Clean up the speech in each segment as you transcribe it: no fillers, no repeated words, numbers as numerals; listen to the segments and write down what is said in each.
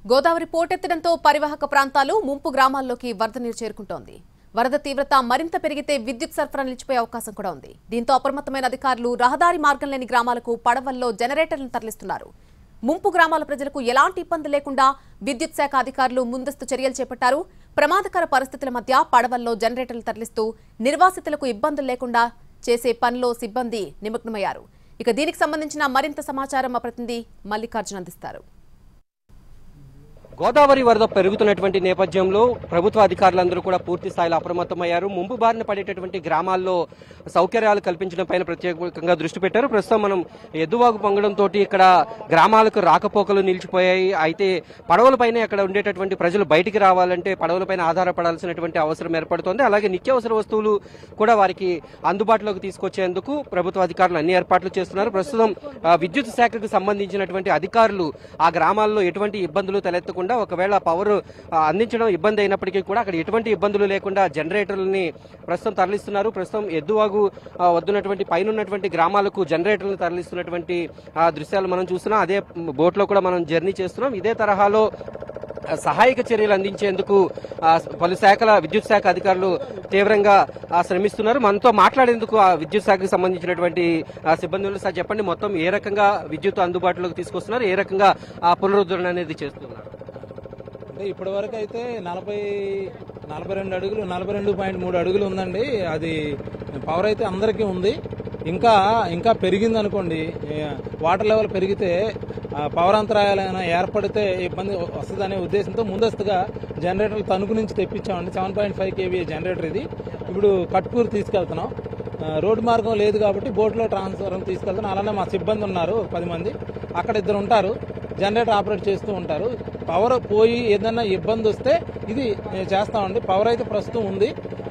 గోదావరి పోటెత్తడంతో పరివాహక ప్రాంతాలు ముంపు గ్రామాల్లోకి వరద నీరు చేరుకుంటోంది. వరద తీవ్రత మరింత పెరిగితే విద్యుత్ సరఫరా నిలిచిపోయే అవకాశం కూడా ఉంది. దీంతో అప్రమత్తమైన అధికారులు రహదారి మార్గం లేని గ్రామాలకు పడవల్లో జనరేటర్లను తరలిస్తున్నారు. ముంపు గ్రామాల ప్రజలకు ఎలాంటి ఇబ్బంది లేకుండా విద్యుత్ శాఖ అధికారులు ముందస్తు చర్యలు చేపట్టారు. ప్రమాదకర పరిస్థితుల మధ్య పడవల్లో జనరేటర్లు తరలిస్తూ నిర్వాసితులకు ఇబ్బందులు లేకుండా చేసే పనిలో సిబ్బంది నిమగ్నమయ్యారు. ఇక దీనికి సంబంధించిన మరింత సమాచారం మా ప్రతినిధి మల్లికార్జున్ అందిస్తారు. గోదావరి వరద పెరుగుతున్నటువంటి నేపథ్యంలో ప్రభుత్వ అధికారులందరూ కూడా పూర్తి స్థాయిలో అప్రమత్తమయ్యారు. ముంపు బారిన పడేటటువంటి గ్రామాల్లో సౌకర్యాలు కల్పించడం పైన ప్రత్యేకంగా దృష్టి పెట్టారు. ప్రస్తుతం మనం ఎద్దువాగు పొంగడంతో ఇక్కడ గ్రామాలకు రాకపోకలు నిలిచిపోయాయి. అయితే పడవలపైన అక్కడ ఉండేటటువంటి ప్రజలు బయటికి రావాలంటే పడవలపైన ఆధారపడాల్సినటువంటి అవసరం ఏర్పడుతోంది. అలాగే నిత్యావసర వస్తువులు కూడా వారికి అందుబాటులోకి తీసుకొచ్చేందుకు ప్రభుత్వ అధికారులు అన్ని ఏర్పాట్లు చేస్తున్నారు. ప్రస్తుతం విద్యుత్ శాఖకు సంబంధించినటువంటి అధికారులు ఆ గ్రామాల్లో ఎటువంటి ఇబ్బందులు తలెత్తకుండా ఒకవేళ పవర్ అందించడం ఇబ్బంది అయినప్పటికీ కూడా అక్కడ ఎటువంటి ఇబ్బందులు లేకుండా జనరేటర్లని ప్రస్తుతం తరలిస్తున్నారు. ప్రస్తుతం ఎద్దువాగు వద్దున్నటువంటి పైన ఉన్నటువంటి గ్రామాలకు జనరేటర్లను తరలిస్తున్నటువంటి దృశ్యాలు మనం చూస్తున్నాం. అదే బోట్లో కూడా మనం జర్నీ చేస్తున్నాం. ఇదే తరహాలో సహాయక చర్యలు అందించేందుకు పలు శాఖల విద్యుత్ శాఖ అధికారులు తీవ్రంగా శ్రమిస్తున్నారు. మనతో మాట్లాడేందుకు ఆ విద్యుత్ శాఖకు సంబంధించినటువంటి సిబ్బందులు సార్ చెప్పండి, మొత్తం ఏ రకంగా విద్యుత్ అందుబాటులోకి తీసుకొస్తున్నారు, ఏ రకంగా పునరుద్ధరణ అనేది చేస్తున్నారు? అంటే ఇప్పటి వరకు అయితే 42 అడుగులు 42.3 అడుగులు ఉందండి. అది పవర్ అయితే అందరికీ ఉంది. ఇంకా పెరిగింది అనుకోండి, వాటర్ లెవెల్ పెరిగితే పవర్ అంతరాయాలైనా ఏర్పడితే ఇబ్బంది వస్తుందనే ఉద్దేశంతో ముందస్తుగా జనరేటర్లు తణుకు నుంచి తెప్పించామండి. 7.5 kVA జనరేటర్ ఇది. ఇప్పుడు కట్పూర్ తీసుకెళ్తున్నాం. రోడ్డు మార్గం లేదు కాబట్టి బోట్లో ట్రాన్స్ఫర్ తీసుకెళ్తున్నాం. అలానే మా సిబ్బంది ఉన్నారు 10 మంది, అక్కడ 2 ఉంటారు, జనరేటర్ ఆపరేట్ చేస్తూ ఉంటారు. పవర్ పోయి ఏదైనా ఇబ్బంది వస్తే ఇది చేస్తామండి. పవర్ అయితే ప్రస్తుతం ఉంది,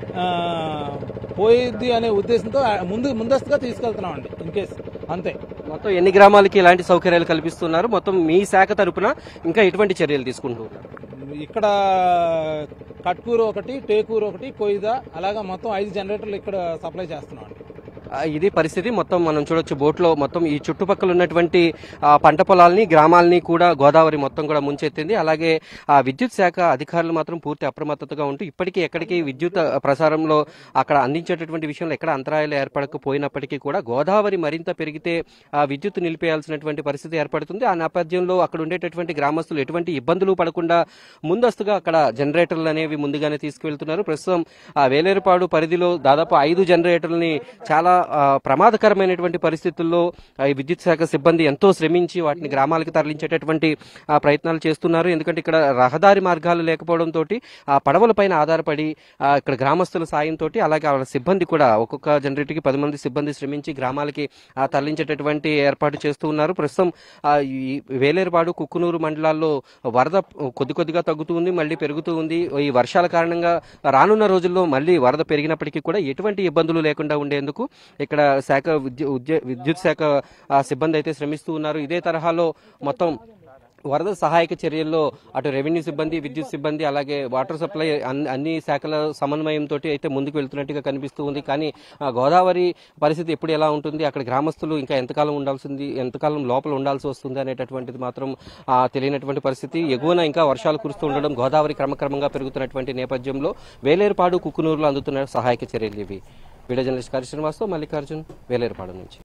పోయిద్ది అనే ఉద్దేశంతో ముందస్తుగా తీసుకెళ్తున్నామండి ఇన్ కేసు. అంతే. మొత్తం ఎన్ని గ్రామాలకి ఇలాంటి సౌకర్యాలు కల్పిస్తున్నారు? మొత్తం మీ శాఖ తరపున ఇంకా ఎటువంటి చర్యలు తీసుకుంటున్నారు? ఇక్కడ కట్కూరు ఒకటి, టేకూరు ఒకటి, కొయిదా, అలాగా మొత్తం 5 జనరేటర్లు ఇక్కడ సప్లై చేస్తున్నాం అండి. ఇది పరిస్థితి. మొత్తం మనం చూడొచ్చు బోట్లో మొత్తం ఈ చుట్టుపక్కల ఉన్నటువంటి పంట పొలాలని గ్రామాలని కూడా గోదావరి మొత్తం కూడా ముంచెత్తింది. అలాగే విద్యుత్ శాఖ అధికారులు మాత్రం పూర్తి అప్రమత్తతగా ఉంటూ ఇప్పటికీ ఎక్కడికి విద్యుత్ ప్రసారంలో అక్కడ అందించేటటువంటి విషయంలో ఎక్కడ అంతరాయాలు ఏర్పడకపోయినప్పటికీ కూడా గోదావరి మరింత పెరిగితే విద్యుత్ నిలిపేయాల్సినటువంటి పరిస్థితి ఏర్పడుతుంది. ఆ నేపథ్యంలో అక్కడ ఉండేటటువంటి గ్రామస్తులు ఎటువంటి ఇబ్బందులు పడకుండా ముందస్తుగా అక్కడ జనరేటర్లు అనేవి ముందుగానే తీసుకువెళ్తున్నారు. ప్రస్తుతం వేలేరుపాడు పరిధిలో దాదాపు 5 జనరేటర్లని చాలా ప్రమాదకరమైనటువంటి పరిస్థితుల్లో విద్యుత్ శాఖ సిబ్బంది ఎంతో శ్రమించి వాటిని గ్రామాలకు తరలించేటటువంటి ప్రయత్నాలు చేస్తున్నారు. ఎందుకంటే ఇక్కడ రహదారి మార్గాలు లేకపోవడంతో పడవలపైన ఆధారపడి ఇక్కడ గ్రామస్తుల సాయంతో అలాగే వాళ్ళ సిబ్బంది కూడా ఒక్కొక్క జనరేటర్కి 10 మంది సిబ్బంది శ్రమించి గ్రామాలకి తరలించేటటువంటి ఏర్పాటు చేస్తూ ఉన్నారు. ప్రస్తుతం ఈ వేలేరుపాడు, కుక్కునూరు మండలాల్లో వరద కొద్దిగా తగ్గుతూ ఉంది, మళ్ళీ పెరుగుతూ ఉంది. ఈ వర్షాల కారణంగా రానున్న రోజుల్లో మళ్ళీ వరద పెరిగినప్పటికీ కూడా ఎటువంటి ఇబ్బందులు లేకుండా ఉండేందుకు ఇక్కడ విద్యుత్ శాఖ సిబ్బంది అయితే శ్రమిస్తూ ఉన్నారు. ఇదే తరహాలో మొత్తం వరద సహాయక చర్యల్లో అటు రెవెన్యూ సిబ్బంది, విద్యుత్ సిబ్బంది, అలాగే వాటర్ సప్లై అన్ని శాఖల సమన్వయంతో అయితే ముందుకు వెళ్తున్నట్టుగా కనిపిస్తూ ఉంది. కానీ గోదావరి పరిస్థితి ఎప్పుడు ఎలా ఉంటుంది, అక్కడ గ్రామస్తులు ఇంకా ఎంతకాలం లోపల ఉండాల్సి వస్తుంది అనేటటువంటిది మాత్రం తెలియనటువంటి పరిస్థితి. ఎగువన ఇంకా వర్షాలు కురుస్తూ ఉండడం, గోదావరి క్రమక్రమంగా పెరుగుతున్నటువంటి నేపథ్యంలో వేలేరుపాడు, కుక్కునూరులో అందుతున్న సహాయక చర్యలు ఇవి. వీడియో జర్నలిస్ట్ కారి శ్రీనివాస్తో మల్లికార్జున్, వేలేరుపాడు నుంచి.